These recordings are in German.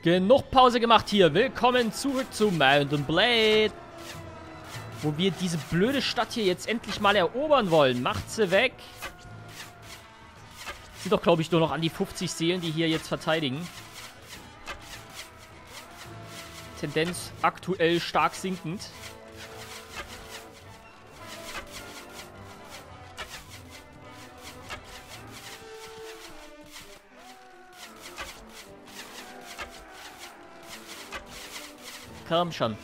Genug Pause gemacht hier. Willkommen zurück zu Mount & Blade. Wo wir diese blöde Stadt hier jetzt endlich mal erobern wollen. Macht sie weg. Sind doch, glaube ich, nur noch an die 50 Seelen, die hier jetzt verteidigen. Tendenz aktuell stark sinkend. Komm schon.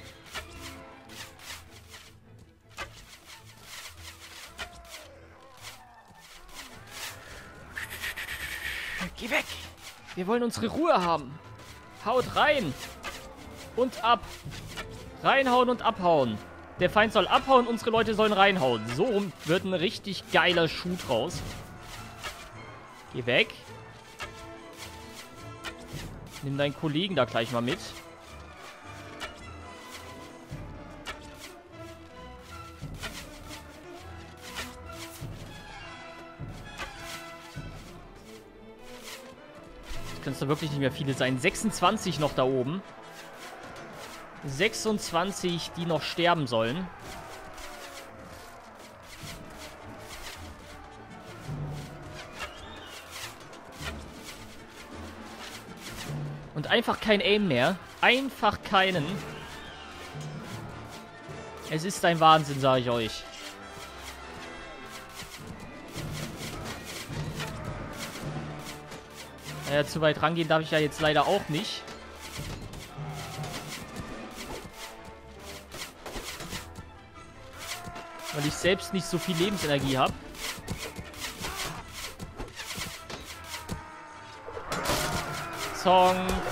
Geh weg. Wir wollen unsere Ruhe haben. Haut rein. Und ab. Reinhauen und abhauen. Der Feind soll abhauen, unsere Leute sollen reinhauen. So rum wird ein richtig geiler Schuh draus. Geh weg. Nimm deinen Kollegen da gleich mal mit. Können es doch wirklich nicht mehr viele sein. 26 noch da oben. 26, die noch sterben sollen. Und einfach kein Aim mehr. Einfach keinen. Es ist ein Wahnsinn, sage ich euch. Naja, zu weit rangehen darf ich ja jetzt leider auch nicht. Weil ich selbst nicht so viel Lebensenergie habe. Song.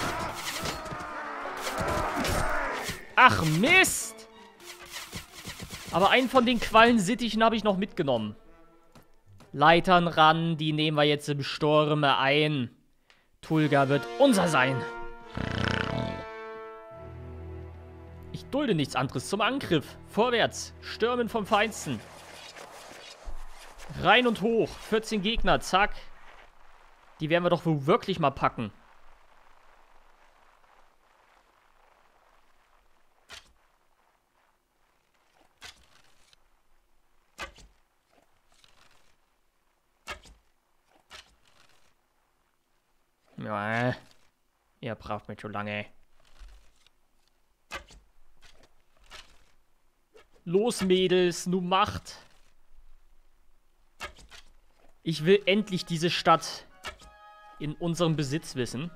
Ach, Mist! Aber einen von den Quallensittichen habe ich noch mitgenommen. Leitern ran, die nehmen wir jetzt im Sturme ein. Tulga wird unser sein. Ich dulde nichts anderes. Zum Angriff. Vorwärts. Stürmen vom Feinsten. Rein und hoch. 14 Gegner. Zack. Die werden wir doch wohl wirklich mal packen. Ja, ihr braucht mich schon lange. Los, Mädels, nun macht. Ich will endlich diese Stadt in unserem Besitz wissen.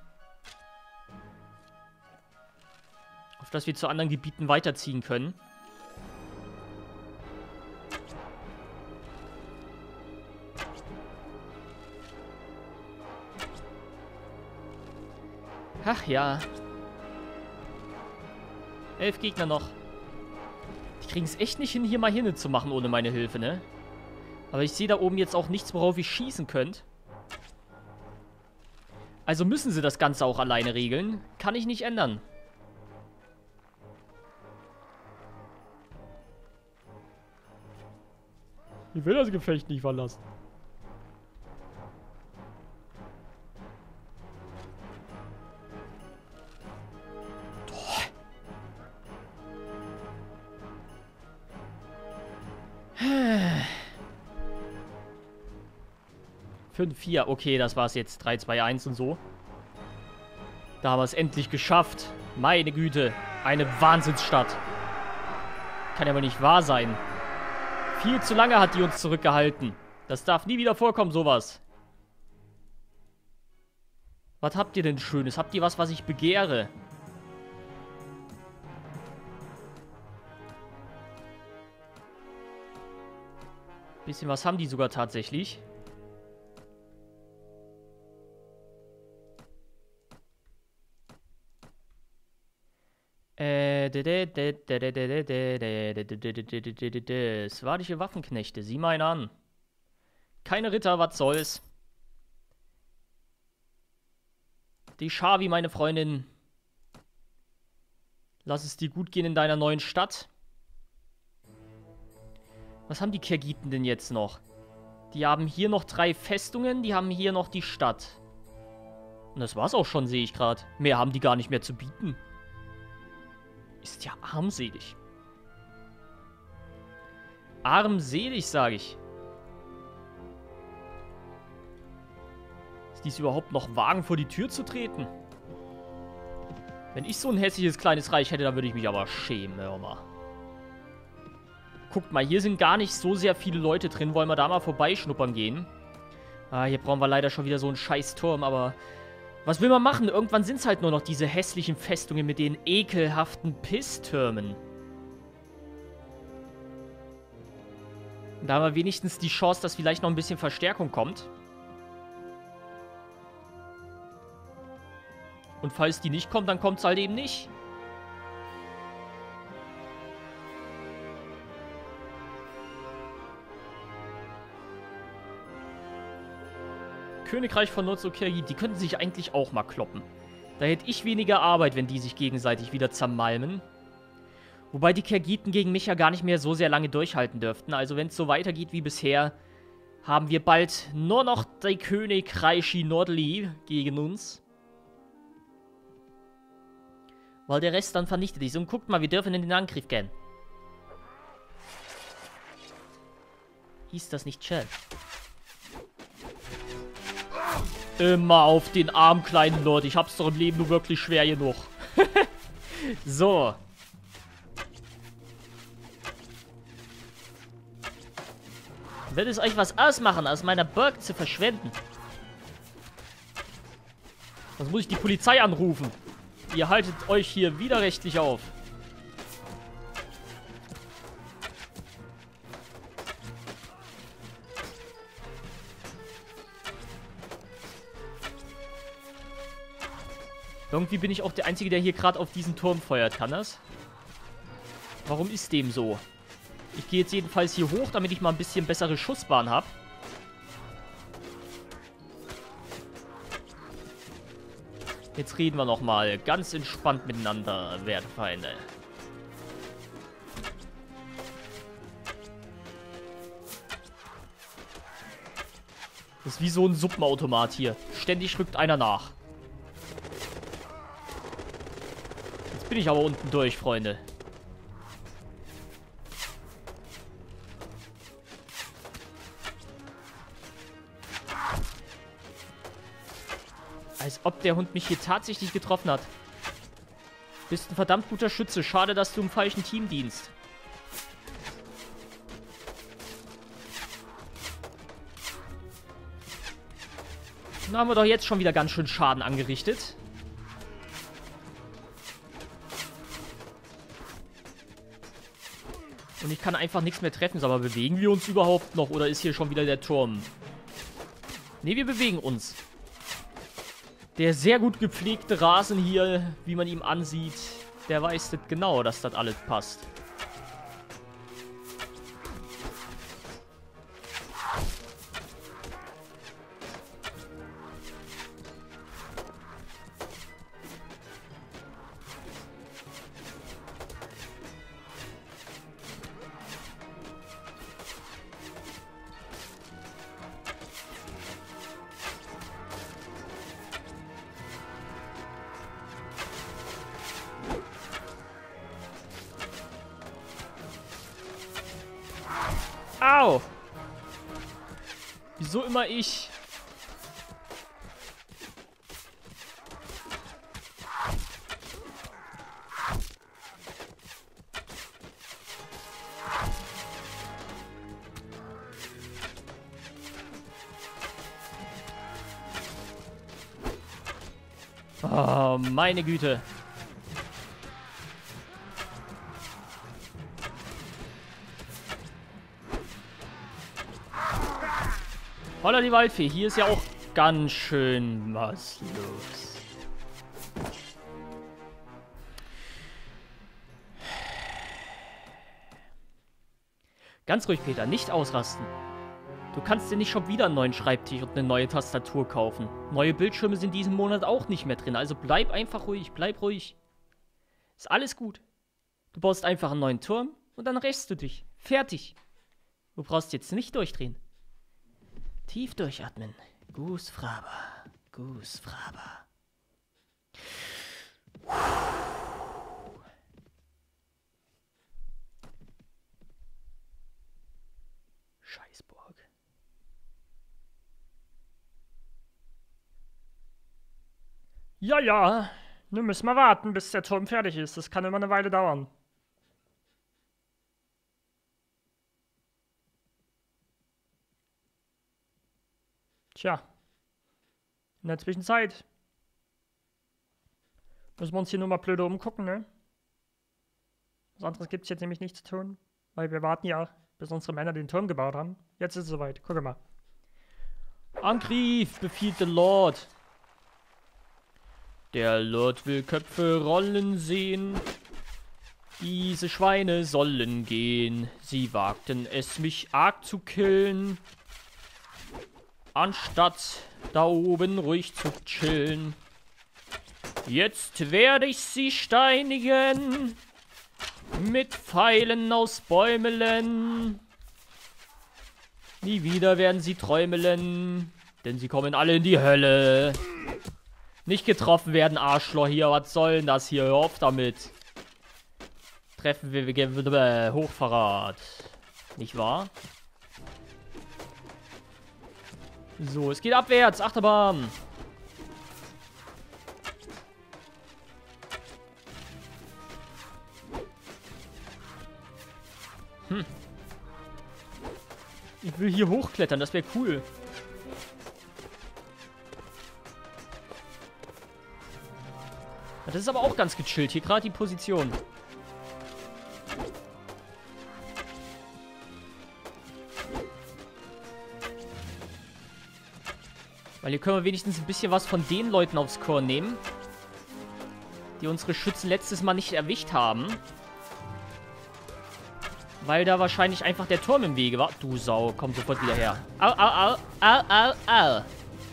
Auf dass wir zu anderen Gebieten weiterziehen können. Ach ja. 11 Gegner noch. Die kriegen es echt nicht hin, hier mal hin zu machen ohne meine Hilfe, ne? Aber ich sehe da oben jetzt auch nichts, worauf ich schießen könnte. Also müssen sie das Ganze auch alleine regeln. Kann ich nicht ändern. Ich will das Gefecht nicht verlassen. Fünf, 4, okay, das war's jetzt. 3, 2, 1 und so. Da haben wir es endlich geschafft. Meine Güte, eine Wahnsinnsstadt. Kann ja wohl nicht wahr sein. Viel zu lange hat die uns zurückgehalten. Das darf nie wieder vorkommen, sowas. Was habt ihr denn Schönes? Habt ihr was, was ich begehre? Bisschen was haben die sogar tatsächlich. Swadische Waffenknechte, sieh mal einen an. Keine Ritter, was soll's. Die Shavi, meine Freundin. Lass es dir gut gehen in deiner neuen Stadt. Was haben die Kirgiten denn jetzt noch? Die haben hier noch 3 Festungen, die haben hier noch die Stadt. Und das war's auch schon, sehe ich gerade. Mehr haben die gar nicht mehr zu bieten. Ist ja armselig. Armselig, sage ich. Ist dies überhaupt noch wagen, vor die Tür zu treten? Wenn ich so ein hässliches kleines Reich hätte, dann würde ich mich aber schämen, hör mal. Guckt mal, hier sind gar nicht so sehr viele Leute drin. Wollen wir da mal vorbeischnuppern gehen? Ah, hier brauchen wir leider schon wieder so einen scheiß Turm, aber was will man machen? Irgendwann sind es halt nur noch diese hässlichen Festungen mit den ekelhaften Pisstürmen. Da haben wir wenigstens die Chance, dass vielleicht noch ein bisschen Verstärkung kommt. Und falls die nicht kommt, dann kommt es halt eben nicht. Königreich von Nordsokergi, die könnten sich eigentlich auch mal kloppen. Da hätte ich weniger Arbeit, wenn die sich gegenseitig wieder zermalmen. Wobei die Kergiten gegen mich ja gar nicht mehr so sehr lange durchhalten dürften. Also wenn es so weitergeht wie bisher, haben wir bald nur noch die Königreichi Nordli gegen uns. Weil der Rest dann vernichtet ist. Und guckt mal, wir dürfen in den Angriff gehen. Ist das nicht schön? Immer auf den armen kleinen Lord. Ich hab's doch im Leben nur wirklich schwer genug. So. Wird es euch was ausmachen, aus meiner Burg zu verschwenden? Sonst muss ich die Polizei anrufen. Ihr haltet euch hier widerrechtlich auf. Irgendwie bin ich auch der Einzige, der hier gerade auf diesen Turm feuert. Kann das? Warum ist dem so? Ich gehe jetzt jedenfalls hier hoch, damit ich mal ein bisschen bessere Schussbahn habe. Jetzt reden wir nochmal ganz entspannt miteinander, werte Feinde. Das ist wie so ein Suppenautomat hier. Ständig rückt einer nach. Jetzt bin ich aber unten durch, Freunde. Als ob der Hund mich hier tatsächlich getroffen hat. Bist ein verdammt guter Schütze. Schade, dass du im falschen Team dienst. Dann haben wir doch jetzt schon wieder ganz schön Schaden angerichtet. Und ich kann einfach nichts mehr treffen. Sag mal, bewegen wir uns überhaupt noch? Oder ist hier schon wieder der Turm? Ne, wir bewegen uns. Der sehr gut gepflegte Rasen hier, wie man ihm ansieht, der weiß das genau, dass das alles passt. Au! Wieso immer ich? Oh, meine Güte. Holla die Waldfee, hier ist ja auch ganz schön was los. Ganz ruhig, Peter, nicht ausrasten. Du kannst dir nicht schon wieder einen neuen Schreibtisch und eine neue Tastatur kaufen. Neue Bildschirme sind diesen Monat auch nicht mehr drin, also bleib einfach ruhig, bleib ruhig. Ist alles gut. Du baust einfach einen neuen Turm und dann rächst du dich. Fertig. Du brauchst jetzt nicht durchdrehen. Tief durchatmen. Gut, Fraber. Grußfraber. Scheißburg. Ja, nun müssen wir warten, bis der Turm fertig ist. Das kann immer eine Weile dauern. Tja. In der Zwischenzeit müssen wir uns hier nur mal blöde umgucken, ne? Was anderes gibt es jetzt nämlich nicht zu tun. Weil wir warten ja, bis unsere Männer den Turm gebaut haben. Jetzt ist es soweit. Guck mal. Angriff, befiehlt der Lord. Der Lord will Köpfe rollen sehen. Diese Schweine sollen gehen. Sie wagten es, mich arg zu killen. Anstatt da oben ruhig zu chillen. Jetzt werde ich sie steinigen. Mit Pfeilen aus Bäumelen. Nie wieder werden sie träumelen. Denn sie kommen alle in die Hölle. Nicht getroffen werden, Arschloch hier. Was soll denn das hier? Hör auf damit. Treffen wir Hochverrat. Nicht wahr? So, es geht abwärts. Achterbahn. Ich will hier hochklettern. Das wäre cool. Das ist aber auch ganz gechillt. Hier gerade die Position. Weil hier können wir wenigstens ein bisschen was von den Leuten aufs Korn nehmen, die unsere Schützen letztes Mal nicht erwischt haben. Weil da wahrscheinlich einfach der Turm im Wege war. Du Sau, komm sofort wieder her. Au, au, au, au, au, au.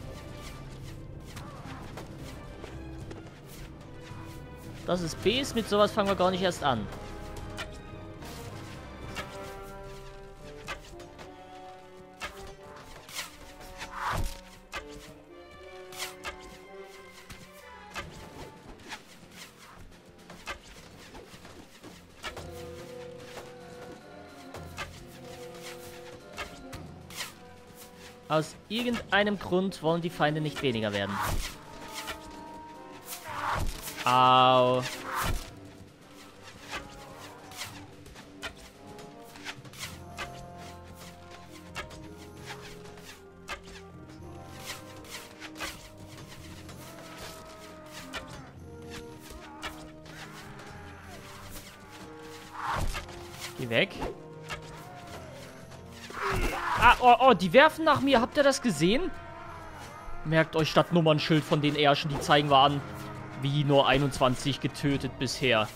Das ist Bs, mit sowas fangen wir gar nicht erst an. Aus irgendeinem Grund wollen die Feinde nicht weniger werden. Au. Geh weg. Ah, oh, die werfen nach mir. Habt ihr das gesehen? Merkt euch das Nummernschild von den Ärschen. Die zeigen wir an. Wie nur 21 getötet bisher.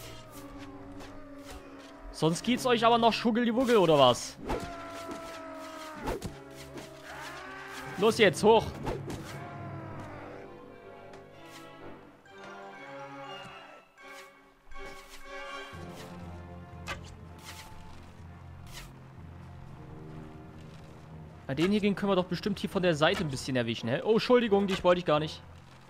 Sonst geht's euch aber noch Schuggeldiwuggel oder was? Los jetzt, hoch. Na, den hier können wir doch bestimmt hier von der Seite ein bisschen erwischen, hä? Oh, Entschuldigung, dich wollte ich gar nicht.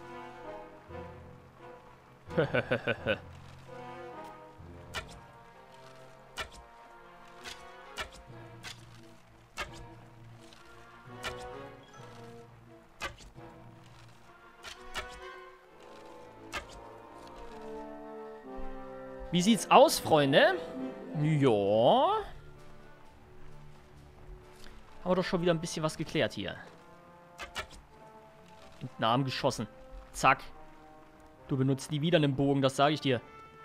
Wie sieht's aus, Freunde? Ja. Haben wir doch schon wieder ein bisschen was geklärt hier. In den Arm geschossen. Zack. Du benutzt nie wieder einen Bogen, das sage ich dir.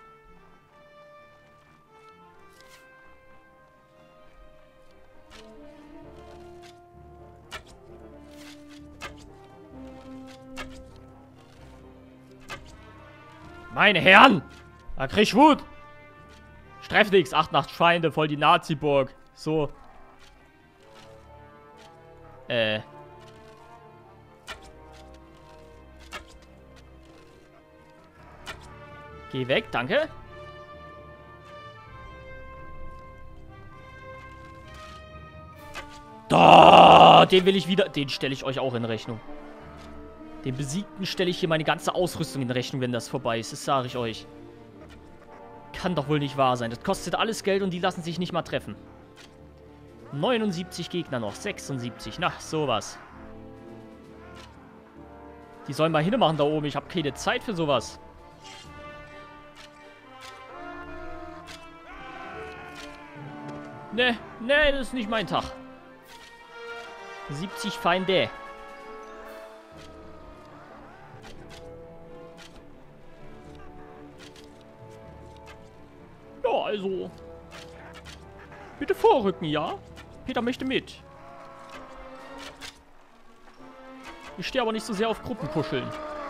Meine Herren! Da krieg ich Wut! Streff nix, 8 Nacht Feinde, voll die Nazi-Burg. So. Geh weg, danke. Da, den will ich wieder... Den stelle ich euch auch in Rechnung. Den Besiegten stelle ich hier meine ganze Ausrüstung in Rechnung, wenn das vorbei ist. Das sage ich euch. Kann doch wohl nicht wahr sein. Das kostet alles Geld und die lassen sich nicht mal treffen. 79 Gegner noch. 76. Na, sowas. Die sollen mal hinmachen da oben. Ich habe keine Zeit für sowas. Ne, das ist nicht mein Tag. 70 Feinde. Ja, also. Bitte vorrücken, ja? Peter möchte mit. Ich stehe aber nicht so sehr auf Gruppenkuscheln.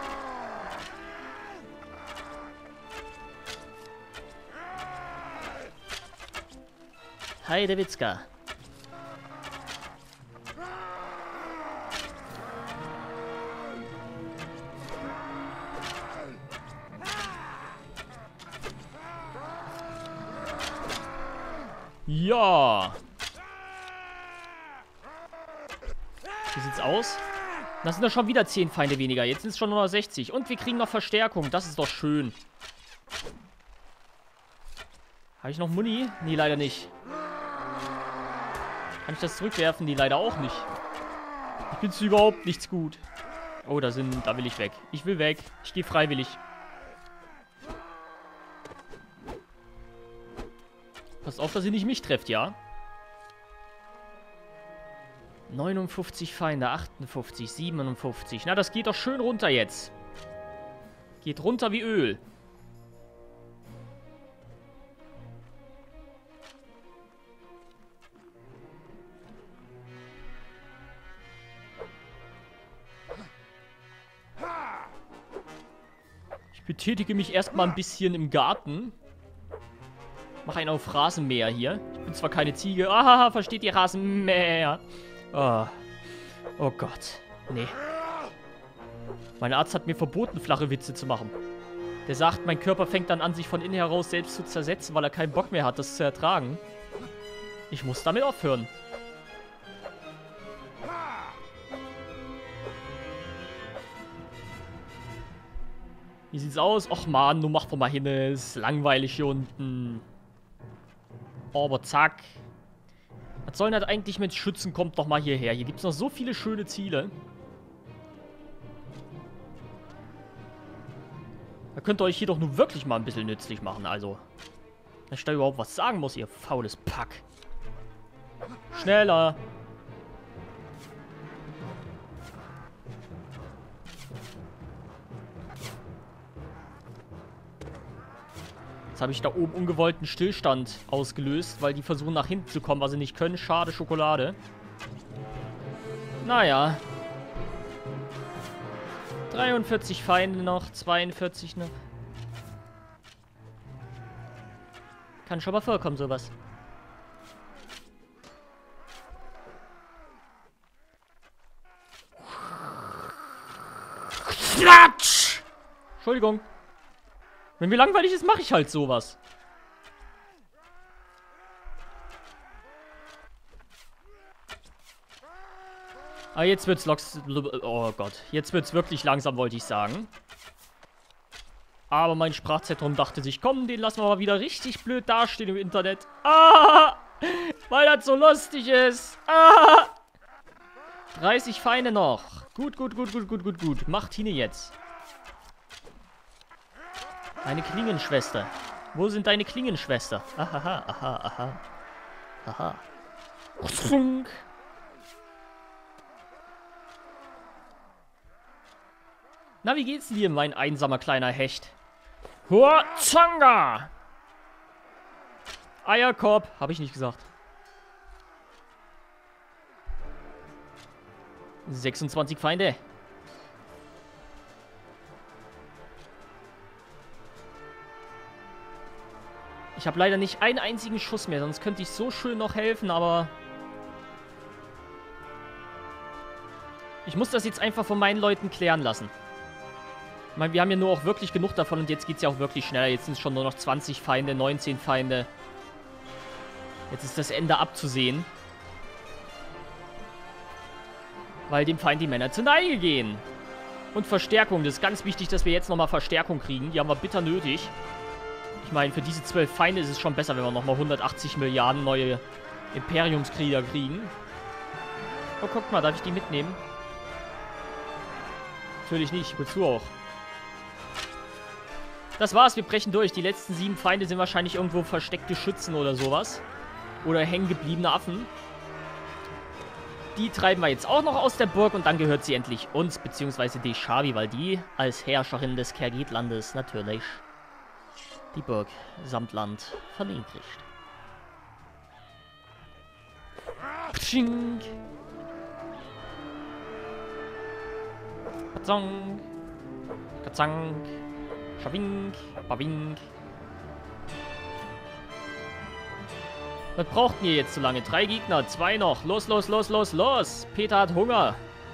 Heidewitzka. Ja. Wie sieht's aus? Das sind doch schon wieder 10 Feinde weniger. Jetzt sind es schon nur noch 60. Und wir kriegen noch Verstärkung. Das ist doch schön. Habe ich noch Muni? Nee, leider nicht. Kann ich das zurückwerfen? Nee, leider auch nicht. Ich bin zu überhaupt nichts gut. Oh, da will ich weg. Ich will weg. Ich gehe freiwillig. Passt auf, dass ihr nicht mich trefft, ja? 59 Feinde, 58, 57. Na, das geht doch schön runter jetzt. Geht runter wie Öl. Ich betätige mich erstmal ein bisschen im Garten. Mach einen auf Rasenmäher hier. Ich bin zwar keine Ziege. Ah, versteht ihr Rasenmäher? Oh. Oh Gott. Nee. Mein Arzt hat mir verboten, flache Witze zu machen. Der sagt, mein Körper fängt dann an, sich von innen heraus selbst zu zersetzen, weil er keinen Bock mehr hat, das zu ertragen. Ich muss damit aufhören. Wie sieht's aus? Och man, du mach doch mal hin. Es ist langweilig hier unten. Aber zack. Was soll denn das eigentlich mit Schützen? Kommt doch mal hierher. Hier gibt es noch so viele schöne Ziele. Da könnt ihr euch hier doch nur wirklich mal ein bisschen nützlich machen. Also, dass ich da überhaupt was sagen muss, ihr faules Pack. Schneller. Jetzt habe ich da oben ungewollten Stillstand ausgelöst, weil die versuchen nach hinten zu kommen, was sie nicht können. Schade Schokolade. Naja. 43 Feinde noch, 42 noch. Kann schon mal vorkommen, sowas. Klatsch! Entschuldigung. Wenn mir langweilig ist, mache ich halt sowas. Aber jetzt wird's oh Gott. Jetzt wird's wirklich langsam, wollte ich sagen. Aber mein Sprachzentrum dachte sich, komm, den lassen wir mal wieder richtig blöd dastehen im Internet. Ah! Weil das so lustig ist. Ah! 30 Feinde noch. Gut. Macht Tine jetzt. Eine Klingenschwester. Wo sind deine Klingenschwester? Aha. Na, wie geht's dir, mein einsamer kleiner Hecht? Huazanga! Eierkorb. Habe ich nicht gesagt. 26 Feinde. Ich habe leider nicht einen einzigen Schuss mehr, sonst könnte ich so schön noch helfen, aber... Ich muss das jetzt einfach von meinen Leuten klären lassen. Ich meine, wir haben ja nur auch wirklich genug davon und jetzt geht es ja auch wirklich schneller. Jetzt sind es schon nur noch 20 Feinde, 19 Feinde. Jetzt ist das Ende abzusehen. Weil dem Feind die Männer zur Neige gehen. Und Verstärkung. Das ist ganz wichtig, dass wir jetzt nochmal Verstärkung kriegen. Die haben wir bitter nötig. Ich meine, für diese 12 Feinde ist es schon besser, wenn wir nochmal 180 Milliarden neue Imperiumskrieger kriegen. Oh, guck mal, darf ich die mitnehmen? Natürlich nicht. Wozu auch? Das war's, wir brechen durch. Die letzten 7 Feinde sind wahrscheinlich irgendwo versteckte Schützen oder sowas. Oder hängengebliebene Affen. Die treiben wir jetzt auch noch aus der Burg und dann gehört sie endlich uns, beziehungsweise Deshavi, weil die als Herrscherin des Kergit-Landes natürlich die Burg samt Land verniedrigt. Pschink. Katzang. Katzang. Schabink. Babink. Was braucht ihr jetzt so lange? 3 Gegner, 2 noch. Los, los, los, los, los. Peter hat Hunger.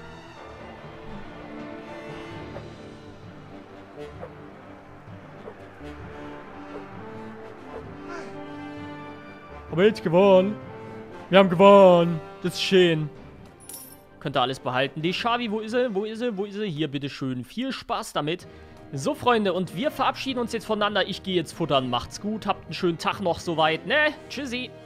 Aber jetzt gewonnen. Wir haben gewonnen. Das ist schön. Könnt ihr alles behalten. Deshavi, wo ist er? Wo ist er? Wo ist er? Hier, bitteschön. Viel Spaß damit. So, Freunde, und wir verabschieden uns jetzt voneinander. Ich gehe jetzt futtern. Macht's gut. Habt einen schönen Tag noch soweit, ne? Tschüssi.